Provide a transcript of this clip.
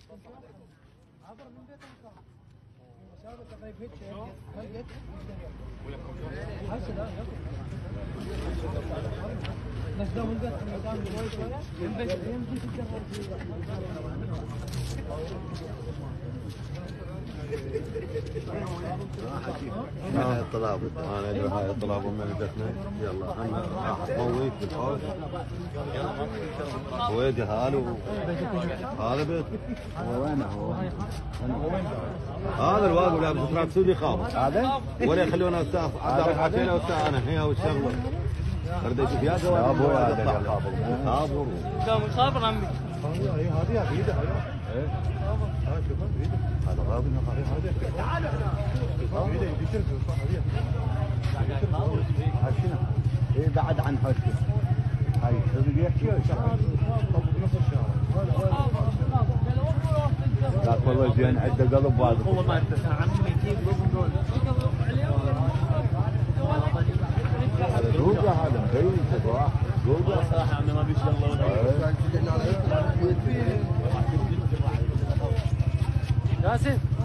هاي الطلاب انا ادري هاي الطلاب من بدتنا يلا انا مويت بالحوش ويدي هالو هذا بيت وينه هو؟ هذا الواقف لابس تراب سودي خابط هذا؟ ولا يخلونه استاذ عبد الرحمن وساعه انا هي والشغله اريد اشوف يا جواب ابوي هذا خابر كم خابر عمي هذه بعيده هذا غابي هي بعد عن حوشته هاي تبي يحكي نص الشهر لا والله زين عنده قلب واضح والله ما انت عمي يجيب لهم جوجا هذا مبين صراحه جوجا صراحه عمي ما بيشغله ايه ياسين